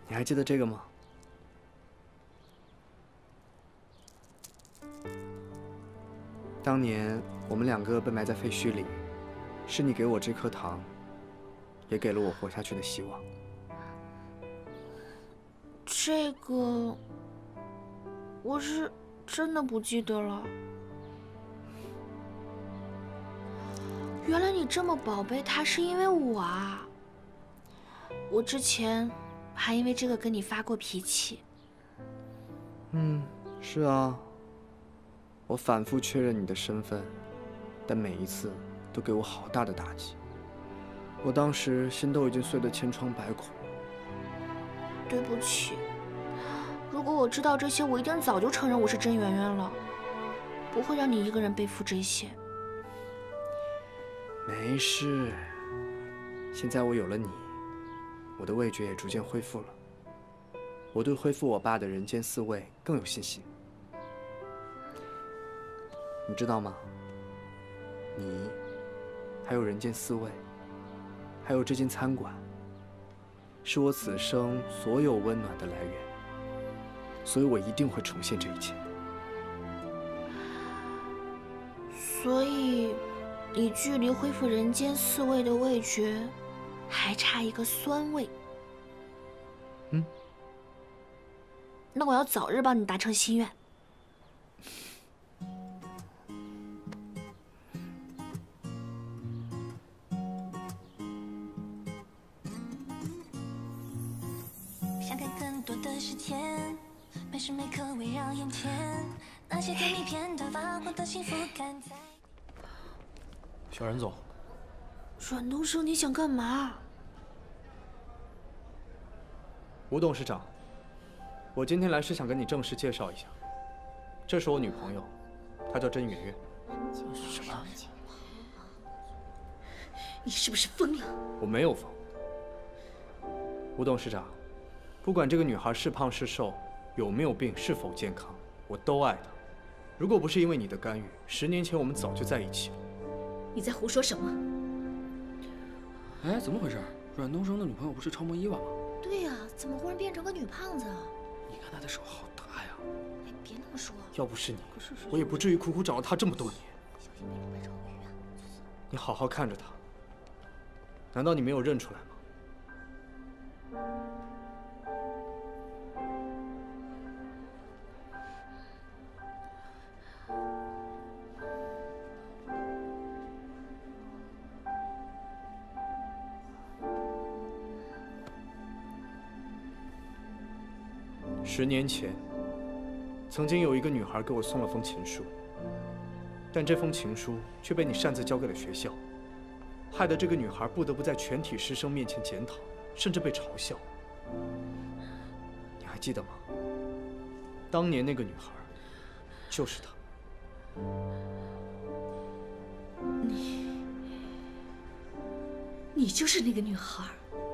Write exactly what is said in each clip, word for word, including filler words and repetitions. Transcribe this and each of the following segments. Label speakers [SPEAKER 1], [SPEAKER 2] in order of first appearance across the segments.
[SPEAKER 1] 你还记得这个吗？当年我们两个被埋在废墟里，是你给我这颗糖，也给了我活下去的希望。
[SPEAKER 2] 这个，我是真的不记得了。原来你这么宝贝它，是因为我啊！我之前还因为这个跟你发过脾气。
[SPEAKER 1] 嗯，是啊。我反复确认你的身份，但每一次都给我好大的打击。我当时心都已经碎得千疮百孔。
[SPEAKER 2] 对不起，如果我知道这些，我一定早就承认我是甄媛媛了，不会让你一个人背负这些。
[SPEAKER 1] 没事，现在我有了你，我的味觉也逐渐恢复了。我对恢复我爸的人间四味更有信心。你知道吗？你，还有人间四味，还有这间餐馆，是我此生所有温暖的来源。所以我一定会重现这一切。
[SPEAKER 2] 所以，你距离恢复人间四味的味觉，还差一个酸味。
[SPEAKER 1] 嗯。
[SPEAKER 2] 那我要早日帮你达成心愿。
[SPEAKER 3] 想给更多的时间，每时每刻围绕眼前，那些甜蜜片段发光的幸福感在。
[SPEAKER 4] 小冉总，
[SPEAKER 2] 阮东升，你想干嘛？
[SPEAKER 1] 吴董事长，我今天来是想跟你正式介绍一下，这是我女朋友，她叫甄媛媛。
[SPEAKER 4] 什么？
[SPEAKER 2] 你是不是疯了？
[SPEAKER 1] 我没有疯。吴董事长，不管这个女孩是胖是瘦，有没有病，是否健康，我都爱她。如果不是因为你的干预，十年前我们早就在一起了。
[SPEAKER 5] 你在胡说什么？
[SPEAKER 4] 哎，怎么回事？阮东升的女朋友不是超模伊娃吗？
[SPEAKER 5] 对呀、啊，怎么忽然变成个女胖子啊？
[SPEAKER 4] 你看她的手好大呀！
[SPEAKER 5] 哎，别那么说。
[SPEAKER 1] 要不是你，我也不至于苦苦找了她这么多年。
[SPEAKER 5] 小心被白超鱼啊！
[SPEAKER 1] 你好好看着她。难道你没有认出来吗？十年前，曾经有一个女孩给我送了封情书，但这封情书却被你擅自交给了学校，害得这个女孩不得不在全体师生面前检讨，甚至被嘲笑。你还记得吗？当年那个女孩，就是她。
[SPEAKER 5] 你，你就是那个女孩。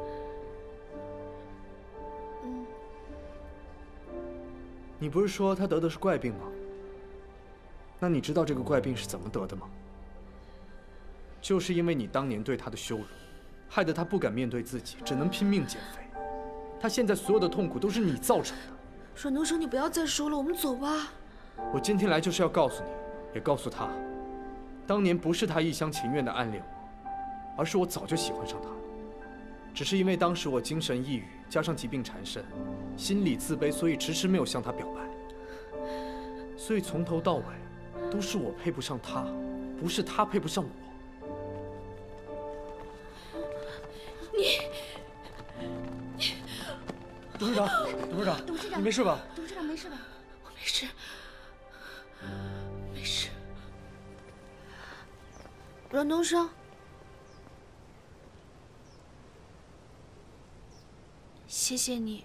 [SPEAKER 1] 你不是说她得的是怪病吗？那你知道这个怪病是怎么得的吗？就是因为你当年对她的羞辱，害得她不敢面对自己，只能拼命减肥。她现在所有的痛苦都是你造成的。
[SPEAKER 2] 阮东升，你不要再说了，我们走吧。
[SPEAKER 1] 我今天来就是要告诉你，也告诉她，当年不是她一厢情愿的暗恋我，而是我早就喜欢上她了。只是因为当时我精神抑郁，加上疾病缠身，心理自卑，所以迟迟没有向她表白。所以从头到尾，都是我配不上她，不是她配不上我。
[SPEAKER 2] 你，
[SPEAKER 4] 董事长，董事长，
[SPEAKER 5] 董事长，
[SPEAKER 4] 你没事吧？
[SPEAKER 5] 董事长没事吧？
[SPEAKER 2] 我没事，没事。阮东升。谢谢你。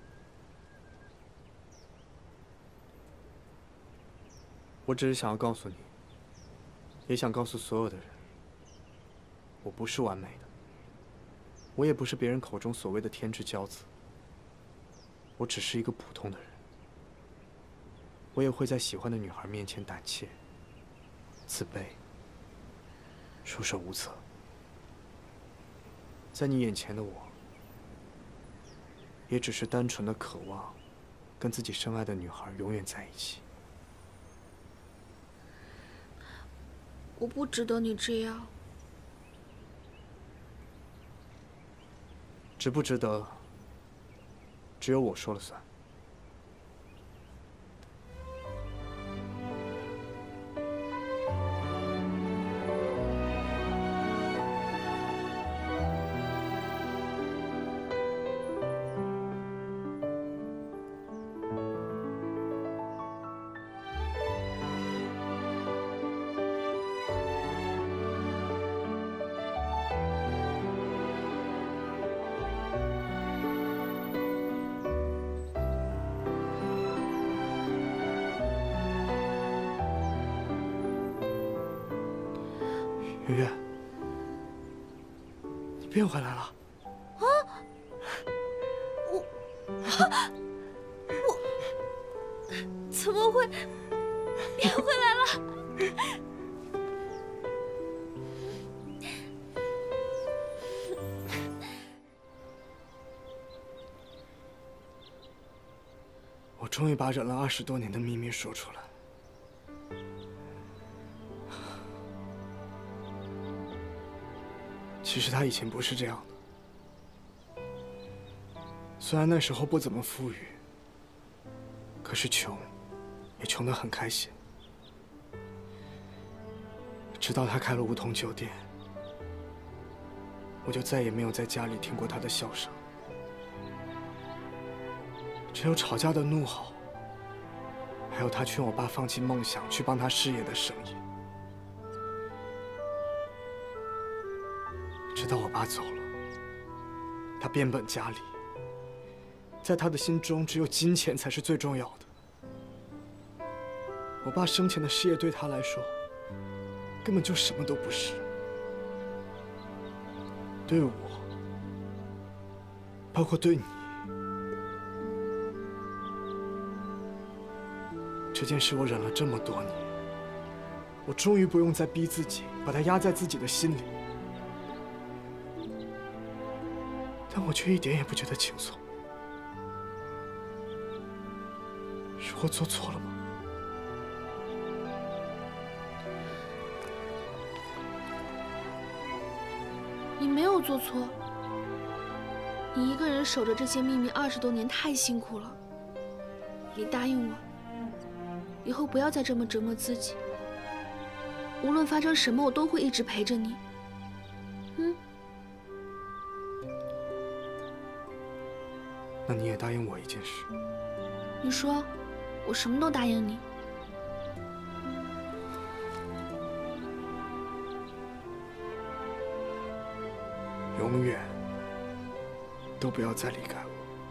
[SPEAKER 1] 我只是想要告诉你，也想告诉所有的人，我不是完美的，我也不是别人口中所谓的天之骄子，我只是一个普通的人。我也会在喜欢的女孩面前胆怯、自卑、束手无策。在你眼前的我， 也只是单纯的渴望跟自己深爱的女孩永远在一起。
[SPEAKER 2] 我不值得你这样。
[SPEAKER 1] 值不值得，只有我说了算。圆圆，你变回来了。
[SPEAKER 2] 啊！我我怎么会变回来了？
[SPEAKER 1] 我终于把忍了二十多年的秘密说出来。其实他以前不是这样的，虽然那时候不怎么富裕，可是穷，也穷得很开心。直到他开了梧桐酒店，我就再也没有在家里听过他的笑声，只有吵架的怒吼，还有他劝我爸放弃梦想，去帮他事业的声音。直到我爸走了，他变本加厉，在他的心中，只有金钱才是最重要的。我爸生前的事业对他来说，根本就什么都不是。对我，包括对你，这件事我忍了这么多年，我终于不用再逼自己，把它压在自己的心里。但我却一点也不觉得轻松。是我做错了吗？
[SPEAKER 2] 你没有做错。你一个人守着这些秘密二十多年，太辛苦了。你答应我，以后不要再这么折磨自己。无论发生什么，我都会一直陪着你。嗯。
[SPEAKER 1] 那你也答应我一件事。
[SPEAKER 2] 你说，我什么都答应你。
[SPEAKER 1] 永远都不要再离开我。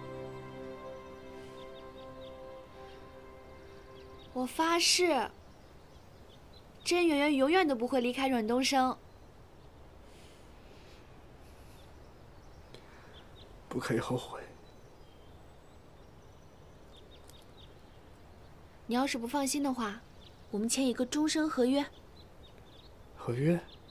[SPEAKER 2] 我发誓，甄媛媛永远都不会离开阮东升。
[SPEAKER 1] 不可以后悔。
[SPEAKER 2] 你要是不放心的话，我们签一个终身合约。
[SPEAKER 1] 合约？